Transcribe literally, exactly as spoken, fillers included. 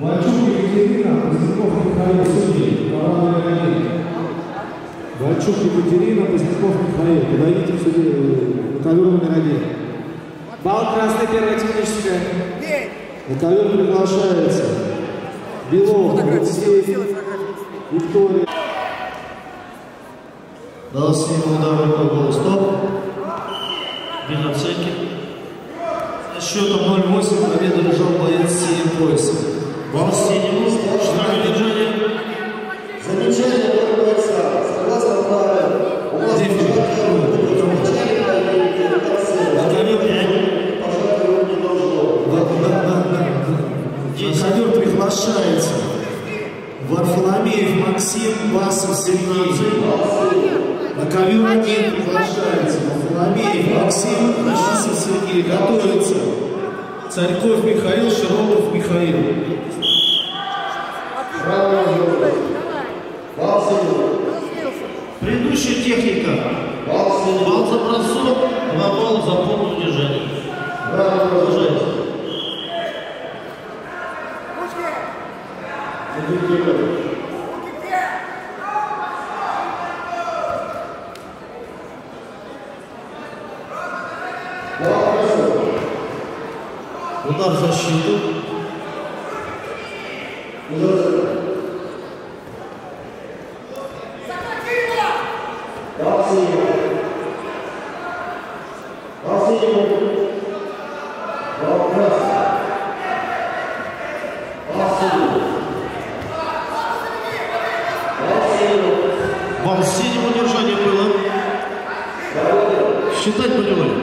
Вальчук Екатерина, Поздняков Михаил, судьи, пора номер один. Вальчук Екатерина, Поздняков Михаил, подойдите в суде, на ковер номер один. Балл красный, первая техническая. На ковер приглашается Белов, Алексей, Виктория. Дал сильный удар рукой, был стоп. Без оценки. Со счетом ноль восемь победу лежал боец с синим поясом. Балл синему, штрафное движение. Замечание от бойца. Согласно правилам, у вас На ковер приглашается Варфоломеев Максим, Басов Сергей. На ковер один приглашается Варфоломеев Максим, Басов Сергей. Готовится Царьков Михаил, Широков Михаил. Предыдущая техника. Бал за бросок, два балла за полное удержание. Продолжайте. Удар в защиту. Балл синему удержание было. Считать болевой.